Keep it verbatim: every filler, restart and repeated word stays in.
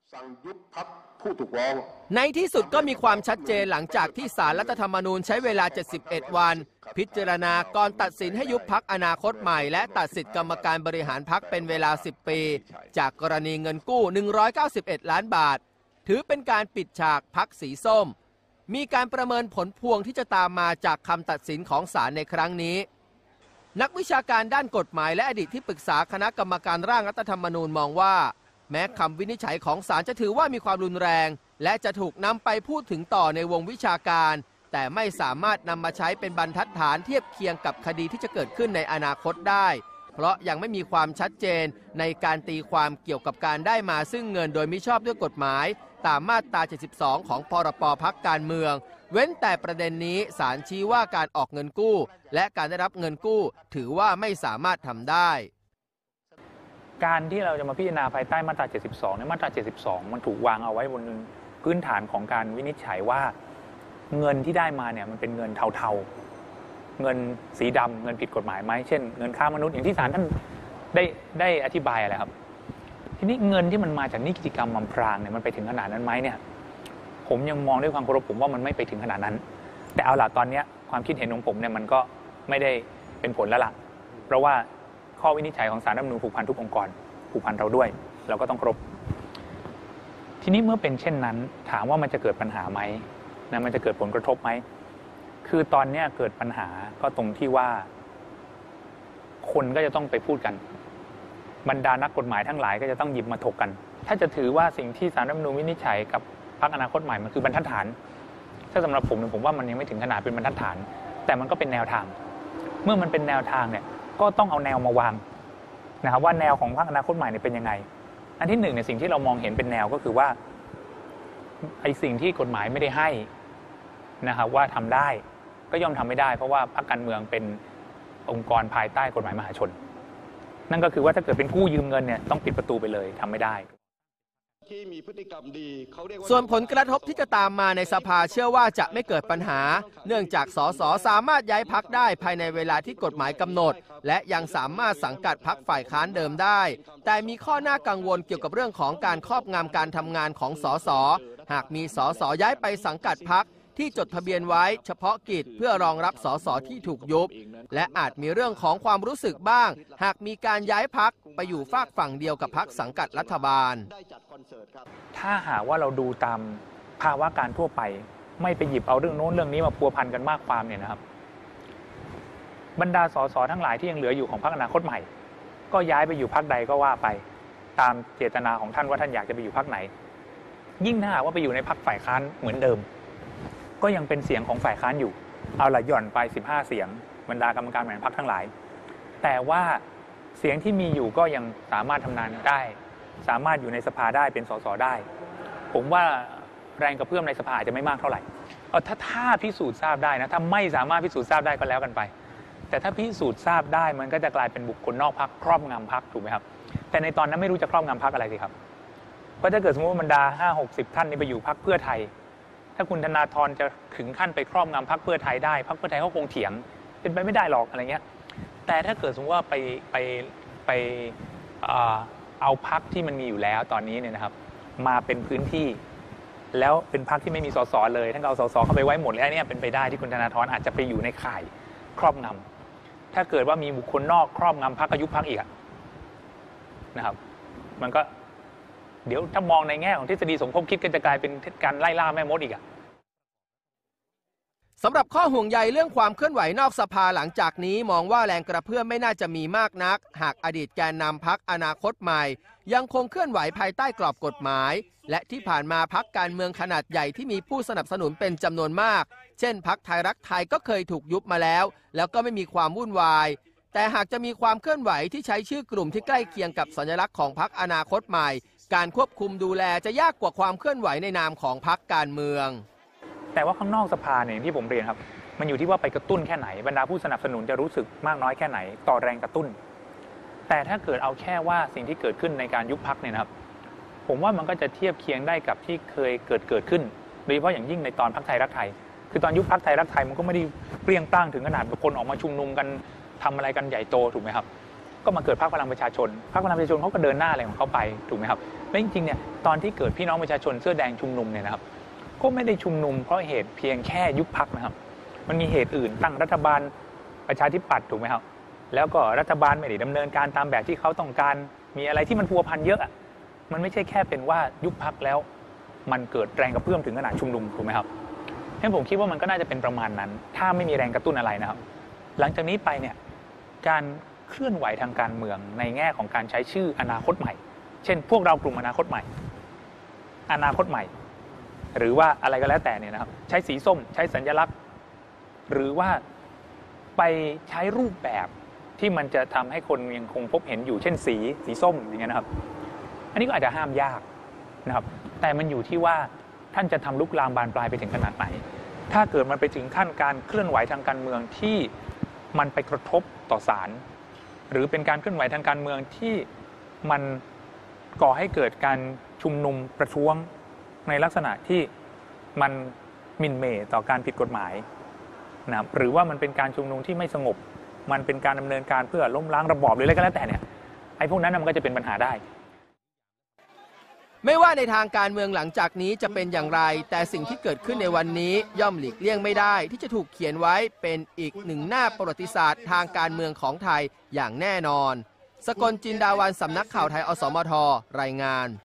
สั่งยุบพรรคผู้ถูกร้องในที่สุดก็มีความชัดเจนหลังจากที่ศาลรัฐธรรมนูญใช้เวลาเจ็ดสิบเอ็ดวันพิจารณาก่อนตัดสินให้ยุบพรรคอนาคตใหม่และตัดสิทธิกรรมการบริหารพรรคเป็นเวลาสิบปีจากกรณีเงินกู้หนึ่งร้อยเก้าสิบเอ็ดล้านบาทถือเป็นการปิดฉากพรรคสีส้มมีการประเมินผลพวงที่จะตามมาจากคำตัดสินของศาลในครั้งนี้นักวิชาการด้านกฎหมายและอดีตที่ปรึกษาคณะกรรมการร่างรัฐธรรมนูญมองว่าแม้คำวินิจฉัยของศาลจะถือว่ามีความรุนแรงและจะถูกนำไปพูดถึงต่อในวงวิชาการแต่ไม่สามารถนำมาใช้เป็นบรรทัดฐานเทียบเคียงกับคดีที่จะเกิดขึ้นในอนาคตได้เพราะยังไม่มีความชัดเจนในการตีความเกี่ยวกับการได้มาซึ่งเงินโดยมิชอบด้วยกฎหมายตามมาตราเจ็ดสิบสองของพรบพรรคการเมืองเว้นแต่ประเด็นนี้ศาลชี้ว่าการออกเงินกู้และการได้รับเงินกู้ถือว่าไม่สามารถทำได้การที่เราจะมาพิจารณาภายใต้มาตราเจ็ดสิบสองเนี่ยมาตราเจ็ดสิบสองมันถูกวางเอาไว้บนพื้นฐานของการวินิจฉัยว่าเงินที่ได้มาเนี่ยมันเป็นเงินเทาๆเงินสีดำเงินผิดกฎหมายไหมเช่นเงินค้ามนุษย์อย่างที่ศาลท่านได้ได้อธิบายอะไรครับทีนี้เงินที่มันมาจากนิติกรรมอำพรางเนี่ยมันไปถึงขนาดนั้นไหมเนี่ยผมยังมองด้วยความเคารพผมว่ามันไม่ไปถึงขนาดนั้นแต่เอาล่ะตอนนี้ความคิดเห็นของผมเนี่ยมันก็ไม่ได้เป็นผลแล้วล่ะเพราะว่าข้อวินิจฉัยของศาลรัฐธรรมนูญผูกพันทุกองค์กรผูกพันเราด้วยเราก็ต้องเคารพทีนี้เมื่อเป็นเช่นนั้นถามว่ามันจะเกิดปัญหาไหมนะมันจะเกิดผลกระทบไหมคือตอนนี้เกิดปัญหาก็ตรงที่ว่าคนก็จะต้องไปพูดกันบรรดานักกฎหมายทั้งหลายก็จะต้องหยิบมาถกกันถ้าจะถือว่าสิ่งที่ศาลรัฐธรรมนูญวินิจฉัยกับพรรคอนาคตใหม่มันคือบรรทัดฐานถ้าสำหรับผมเนี่ยผมว่ามันยังไม่ถึงขนาดเป็นบรรทัดฐานแต่มันก็เป็นแนวทางเมื่อมันเป็นแนวทางเนี่ยก็ต้องเอาแนวมาวางนะครับว่าแนวของพรรคอนาคตใหม่เนี่ยเป็นยังไงอันที่หนึ่งเนี่ยสิ่งที่เรามองเห็นเป็นแนวก็คือว่าไอ้สิ่งที่กฎหมายไม่ได้ให้นะครับว่าทำได้ก็ย่อมทำไม่ได้เพราะว่าพรรคการเมืองเป็นองค์กรภายใต้กฎหมายมหาชนนั่นก็คือว่าถ้าเกิดเป็นกู้ยืมเงินเนี่ยต้องปิดประตูไปเลยทำไม่ได้ส่วนผลกระทบที่จะตามมาในสภาเชื่อว่าจะไม่เกิดปัญหาเนื่องจากสสสามารถย้ายพรรคได้ภายในเวลาที่กฎหมายกำหนดและยังสามารถสังกัดพรรคฝ่ายค้านเดิมได้แต่มีข้อน่ากังวลเกี่ยวกับเรื่องของการครอบงำการทำงานของสสหากมีสสย้ายไปสังกัดพรรคที่จดทะเบียนไว้เฉพาะกิจเพื่อรองรับสสที่ถูกยุบและอาจมีเรื่องของความรู้สึกบ้างหากมีการย้ายพรรคไปอยู่ฝากฝั่งเดียวกับพรรคสังกัดรัฐบาลถ้าหากว่าเราดูตามภาวะการทั่วไปไม่ไปหยิบเอาเรื่องโน้นเรื่องนี้มาพัวพันกันมากความเนี่ยนะครับบรรดาสสทั้งหลายที่ยังเหลืออยู่ของพรรคอนาคตใหม่ก็ย้ายไปอยู่พรรคใดก็ว่าไปตามเจตนาของท่านว่าท่านอยากจะไปอยู่พรรคไหนยิ่งถ้าหากว่าไปอยู่ในพรรคฝ่ายค้านเหมือนเดิมก็ยังเป็นเสียงของฝ่ายค้านอยู่เอาละหย่อนไปสิบห้าเสียงบรรดากรรมการบริหารพรรคทั้งหลายแต่ว่าเสียงที่มีอยู่ก็ยังสามารถทำงานได้สามารถอยู่ในสภาได้เป็นสสได้ผมว่าแรงกระเพื่อมในสภาจะไม่มากเท่าไหร่เอาถ้าถ้าพิสูจน์ทราบได้นะถ้าไม่สามารถพิสูจน์ทราบได้ก็แล้วกันไปแต่ถ้าพิสูจน์ทราบได้มันก็จะกลายเป็นบุคคลนอกพรรคครอบงำพรรคถูกไหมครับแต่ในตอนนั้นไม่รู้จะครอบงำพรรคอะไรสิครับเพราะถ้าเกิดสมมติว่าบรรดาห้าหกสิบท่านนี้ไปอยู่พรรคเพื่อไทยถ้าคุณธนาธรจะถึงขั้นไปครอบงำพรรคเพื่อไทยได้พรรคเพื่อไทยเขาคงเถียงเป็นไปไม่ได้หรอกอะไรเงี้ยแต่ถ้าเกิดสมมติว่าไปไปไปเอาพรรคที่มันมีอยู่แล้วตอนนี้เนี่ยนะครับมาเป็นพื้นที่แล้วเป็นพรรคที่ไม่มีสสเลยท่านเอาสสเข้าไปไว้หมดแล้วเนี่ยเป็นไปได้ที่คุณธนาธรอาจจะไปอยู่ในข่ายครอบงำถ้าเกิดว่ามีบุคคลนอกครอบงำพรรคก็ยุบพรรคอีกนะครับมันก็เดี๋ยวถ้ามองในแง่ของทฤษฎีสมคบคิดก็จะกลายเป็นการไล่ล่าแม่มดอีกอะสำหรับข้อห่วงใยเรื่องความเคลื่อนไหวนอกสภาหลังจากนี้มองว่าแรงกระเพื่อมไม่น่าจะมีมากนักหากอดีตแกนนำพรรคอนาคตใหม่ยังคงเคลื่อนไหวภายใต้กรอบกฎหมายและที่ผ่านมาพรรคการเมืองขนาดใหญ่ที่มีผู้สนับสนุนเป็นจำนวนมากเช่นพรรคไทยรักไทยก็เคยถูกยุบมาแล้วแล้วก็ไม่มีความวุ่นวายแต่หากจะมีความเคลื่อนไหวที่ใช้ชื่อกลุ่มที่ใกล้เคียงกับสัญลักษณ์ของพรรคอนาคตใหม่การควบคุมดูแลจะยากกว่าความเคลื่อนไหวในนามของพรรคการเมืองแต่ว่าข้างนอกสภาเนี่ยที่ผมเรียนครับมันอยู่ที่ว่าไปกระตุ้นแค่ไหนบรรดาผู้สนับสนุนจะรู้สึกมากน้อยแค่ไหนต่อแรงกระตุ้นแต่ถ้าเกิดเอาแค่ว่าสิ่งที่เกิดขึ้นในการยุบพรรคเนี่ยนะครับผมว่ามันก็จะเทียบเคียงได้กับที่เคยเกิดเกิดขึ้นโดยเฉพาะอย่างยิ่งในตอนพรรคไทยรักไทยคือตอนยุบพรรคไทยรักไทยมันก็ไม่ได้เปรี้ยงปร้างถึงขนาดคนออกมาชุมนุมกันทำอะไรกันใหญ่โตถูกไหมครับก็มาเกิดพรรคพลังประชาชนพรรคพลังประชาชนเขาก็เดินหน้าอะไรของเขาไปถูกไหมครับและจริงๆเนี่ยตอนที่เกิดพี่น้องประชาชนเสื้อแดงชุมนุมเนี่ยนะครับก็ไม่ได้ชุมนุมเพราะเหตุเพียงแค่ยุบพรรคนะครับมันมีเหตุอื่นตั้งรัฐบาลประชาธิปัตย์ถูกไหมครับแล้วก็รัฐบาลไม่ได้ดำเนินการตามแบบที่เขาต้องการมีอะไรที่มันพัวพันเยอะมันไม่ใช่แค่เป็นว่ายุบพรรคแล้วมันเกิดแรงกระเพื่อมถึงขนาดชุมนุมถูกไหมครับฉะนั้นผมคิดว่ามันก็น่าจะเป็นประมาณนั้นถ้าไม่มีแรงกระตุ้นอะไรนะครับหลังจากนี้ไปเนี่ยการเคลื่อนไหวทางการเมืองในแง่ของการใช้ชื่ออนาคตใหม่เช่นพวกเรากลุ่มอนาคตใหม่อนาคตใหม่หรือว่าอะไรก็แล้วแต่เนี่ยนะครับใช้สีส้มใช้สัญลักษณ์หรือว่าไปใช้รูปแบบที่มันจะทำให้คนยังคงพบเห็นอยู่เช่นสีสีส้มอย่างเงี้ยนะครับอันนี้ก็อาจจะห้ามยากนะครับแต่มันอยู่ที่ว่าท่านจะทำลุกลามบานปลายไปถึงขนาดไหนถ้าเกิดมันไปถึงขั้นการเคลื่อนไหวทางการเมืองที่มันไปกระทบต่อศาลหรือเป็นการเคลื่อนไหวทางการเมืองที่มันก่อให้เกิดการชุมนุมประท้วงในลักษณะที่มันหมิ่นเหม่ต่อการผิดกฎหมายนะหรือว่ามันเป็นการชุมนุมที่ไม่สงบมันเป็นการดำเนินการเพื่อล้มล้างระบอบหรืออะไรก็แล้วแต่เนี่ยไอ้พวกนั้นมันก็จะเป็นปัญหาได้ไม่ว่าในทางการเมืองหลังจากนี้จะเป็นอย่างไรแต่สิ่งที่เกิดขึ้นในวันนี้ย่อมหลีกเลี่ยงไม่ได้ที่จะถูกเขียนไว้เป็นอีกหนึ่งหน้าประวัติศาสตร์ทางการเมืองของไทยอย่างแน่นอนสกลจินดาวันสำนักข่าวไทยอสมทรายงาน